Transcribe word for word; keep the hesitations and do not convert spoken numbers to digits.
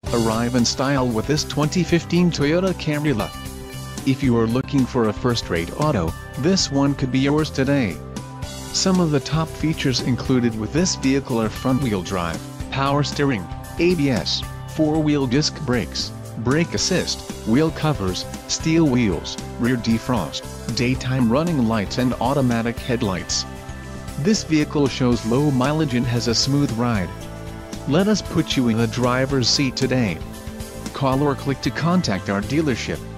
Arrive in style with this twenty fifteen Toyota Camry. If you are looking for a first-rate auto, this one could be yours today. Some of the top features included with this vehicle are front-wheel drive, power steering, A B S, four-wheel disc brakes, brake assist, wheel covers, steel wheels, rear defrost, daytime running lights and automatic headlights. This vehicle shows low mileage and has a smooth ride. Let us put you in the driver's seat today. Call or click to contact our dealership.